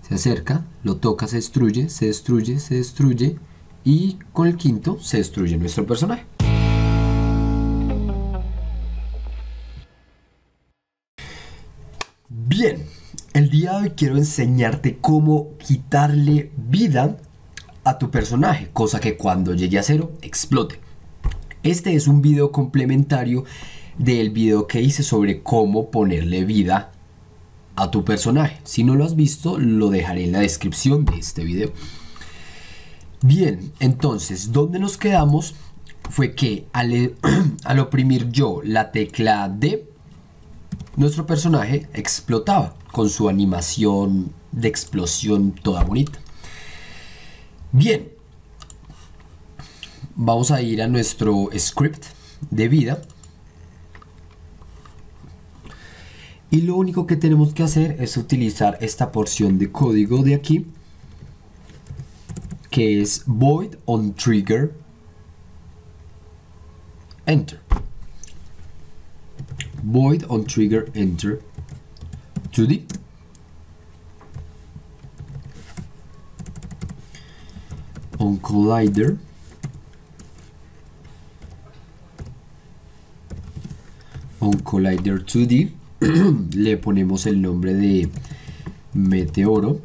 Se acerca, lo toca, se destruye, se destruye, se destruye. Y con el quinto se destruye nuestro personaje. Bien, el día de hoy quiero enseñarte cómo quitarle vida a tu personaje, cosa que cuando llegue a 0 explote. Este es un video complementario del video que hice sobre cómo ponerle vida a tu personaje. Si no lo has visto, lo dejaré en la descripción de este video. Bien, entonces, ¿dónde nos quedamos? Fue que al oprimir yo la tecla D, nuestro personaje explotaba con su animación de explosión toda bonita. Bien, vamos a ir a nuestro script de vida. Y lo único que tenemos que hacer es utilizar esta porción de código de aquí, que es void on trigger enter. Void on trigger enter 2D. On collider on collider 2D le ponemos el nombre de meteoro.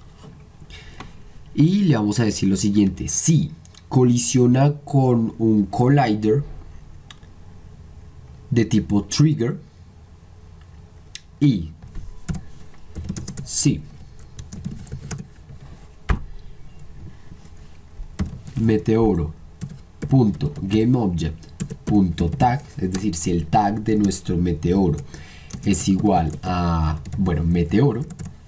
Y le vamos a decir lo siguiente: si colisiona con un collider de tipo trigger y si meteoro.gameObject.tag, es decir, si el tag de nuestro meteoro es igual a, bueno, meteoro,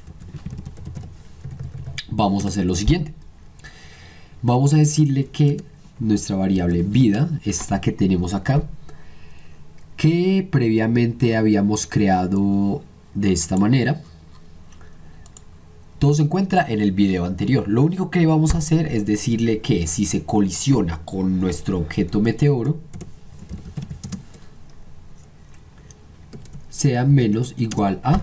vamos a hacer lo siguiente. Vamos a decirle que nuestra variable vida, esta que tenemos acá, que previamente habíamos creado de esta manera, todo se encuentra en el video anterior. Lo único que vamos a hacer es decirle que si se colisiona con nuestro objeto meteoro, sea menos igual a.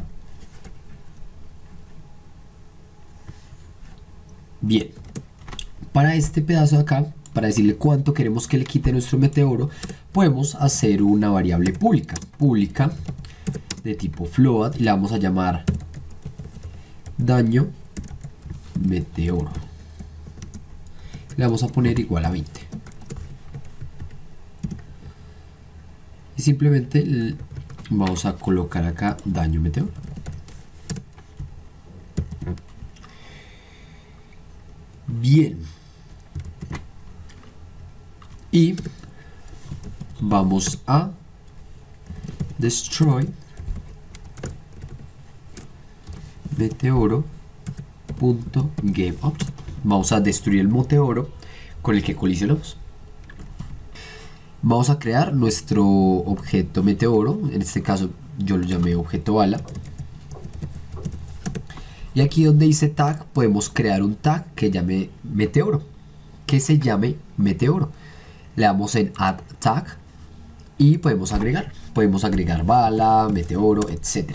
Bien, para este pedazo de acá, para decirle cuánto queremos que le quite nuestro meteoro, podemos hacer una variable pública de tipo float y la vamos a llamar daño meteoro. Le vamos a poner igual a 20. Y simplemente vamos a colocar acá daño meteoro. Bien. Y vamos a destroy meteoro.gameObject. Vamos a destruir el meteoro con el que colisionamos. Vamos a crear nuestro objeto meteoro. En este caso yo lo llamé objeto bala. Y aquí donde dice tag podemos crear un tag que llame meteoro, que se llame meteoro. Le damos en add tag y podemos agregar bala, meteoro, etc.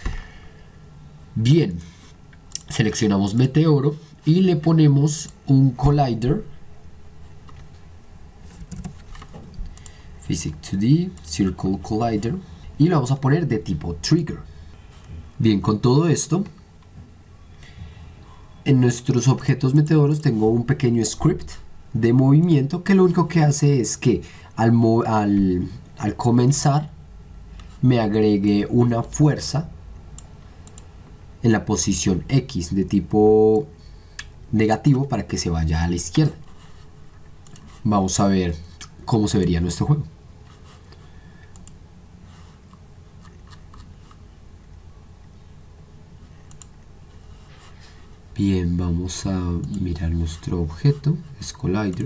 Bien, seleccionamos meteoro y le ponemos un collider, physics 2D, circle collider, y lo vamos a poner de tipo trigger. Bien, con todo esto, en nuestros objetos meteoros tengo un pequeño script de movimiento que lo único que hace es que al comenzar me agregue una fuerza en la posición X de tipo negativo para que se vaya a la izquierda. Vamos a ver cómo se vería nuestro juego. Bien, vamos a mirar nuestro objeto, es collider.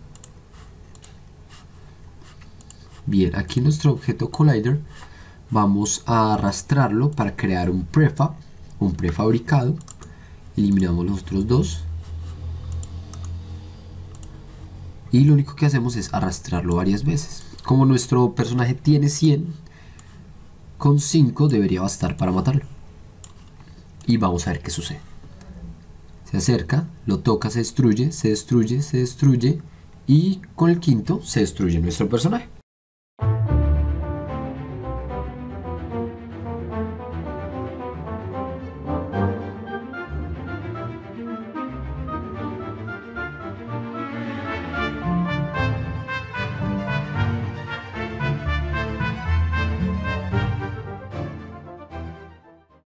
Bien, aquí nuestro objeto collider vamos a arrastrarlo para crear un prefab, un prefabricado. Eliminamos los otros dos y lo único que hacemos es arrastrarlo varias veces. Como nuestro personaje tiene 100, con 5 debería bastar para matarlo. Y vamos a ver qué sucede. Se acerca, lo toca, se destruye, se destruye, se destruye. Y con el quinto se destruye nuestro personaje.